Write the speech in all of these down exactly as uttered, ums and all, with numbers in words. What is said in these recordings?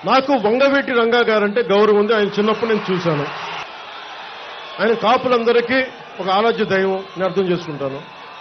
నాకు వంగవీటి రంగా గారంటే గౌరవం ఉంది. ఆయన చిన్నప్పుడు నేను చూశాను. ఆయన కాపులందరికీ ఒక ఆరాధ్య దైవం నేను అర్థం చేసుకుంటాను.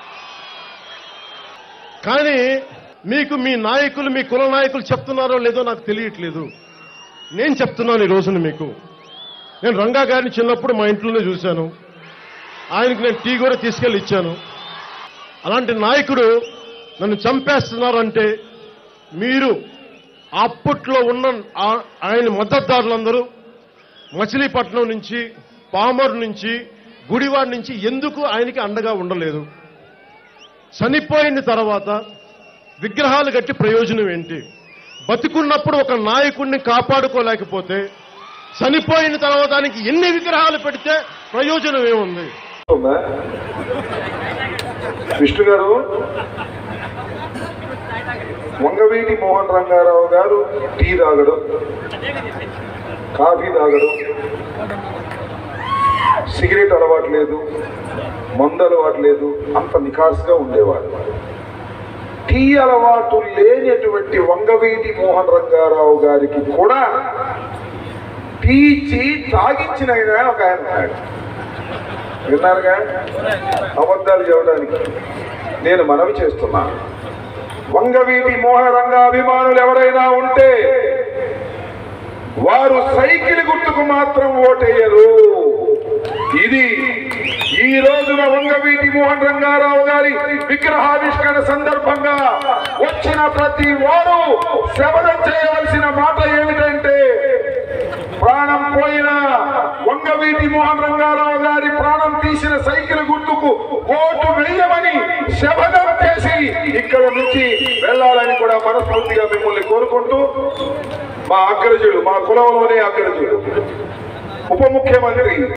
కానీ మీకు మీ నాయకులు, మీ కుల నాయకులు చెప్తున్నారో లేదో నాకు తెలియట్లేదు. నేను చెప్తున్నాను ఈ రోజున మీకు. నేను రంగా గారిని చిన్నప్పుడు మా ఇంట్లోనే చూశాను. ఆయనకు నేను టీ కూడా తీసుకెళ్లి ఇచ్చాను. అలాంటి నాయకుడు నన్ను చంపేస్తున్నారంటే మీరు అప్పట్లో ఉన్న ఆయన మద్దతుదారులందరూ మచిలీపట్నం నుంచి, పామర్ నుంచి, గుడివాడ నుంచి ఎందుకు ఆయనకి అండగా ఉండలేదు? చనిపోయిన తర్వాత విగ్రహాలు కట్టి ప్రయోజనం ఏంటి? బతికున్నప్పుడు ఒక నాయకుడిని కాపాడుకోలేకపోతే చనిపోయిన తర్వాత దానికి ఎన్ని విగ్రహాలు పెడితే ప్రయోజనం ఏముంది? విష్ణు గారు, వంగవీటి మోహన్ రంగారావు గారు టీ తాగడం, కాఫీ తాగడం, సిగరెట్ అలవాట్లేదు, మందు అలవాట్లేదు, అంత నికాస్గా ఉండేవాడు. టీ అలవాటు లేనటువంటి వంగవీటి మోహన్ రంగారావు గారికి కూడా టీ ఇచ్చి తాగించిన ఒక ఆయన ఉన్నాడు. విన్నారుగా? అబద్ధాలు చెప్పడానికి నేను మనవి చేస్తున్నాను. వంగవీటి మోహన్ రంగా అభిమానులు ఎవరైనా ఉంటే వారు సైకిల్ గుర్తుకు మాత్రం ఓటేయరు. ఇది ఈ రోజున వంగవీటి మోహన్ రంగారావు గారి విగ్రహావిష్కరణ సందర్భంగా వచ్చిన ప్రతి వారు శ్రవణం చేయవలసిన మాట ఏమిటంటే, ప్రాణం పోయిన వంగవీటి మోహన్ రంగారావు గారి ప్రాణం తీసిన సైకిల్ గుర్తుకు ఓటు వేయమని శపథం చేసి ఇక్కడ నుంచి వెళ్లాలని కూడా మనస్ఫూర్తిగా మిమ్మల్ని కోరుకుంటూ, మా అగ్రజుడు, మా కులంలోనే అగ్రజుడు, ఉప ముఖ్యమంత్రి